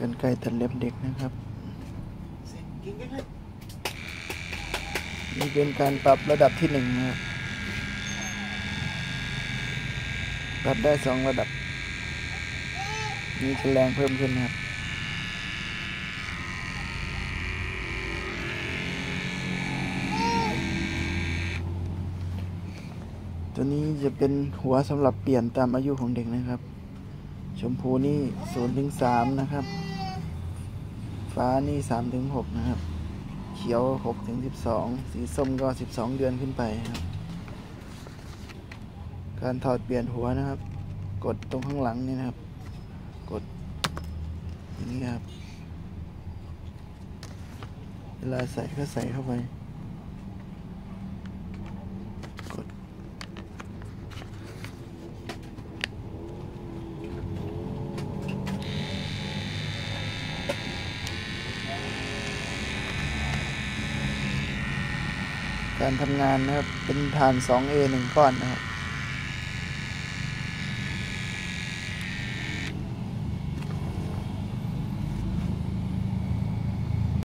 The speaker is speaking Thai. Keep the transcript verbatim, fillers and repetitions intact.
รรไกรตัดเล็บเด็กนะครับนี่เป็นการปรับระดับที่หนึ่งนะครับปรับได้สองระดับนี่จะแรงเพิ่มขึ้นนะครับตัวนี้จะเป็นหัวสำหรับเปลี่ยนตามอายุของเด็กนะครับชมพูนี่ศูนย์ถึงสามนะครับฟ้านี่สามถึงหกนะครับเขียวหกถึงสิบสองสีส้มก็สิบสองเดือนขึ้นไปครับการถอดเปลี่ยนหัวนะครับกดตรงข้างหลังนี่นะครับกดอย่างนี้ครับเวลาใส่ก็ใส่เข้าไปกดการทำงานนะครับเป็นฐาน สองเอ หนึ่งก้อนนะครับ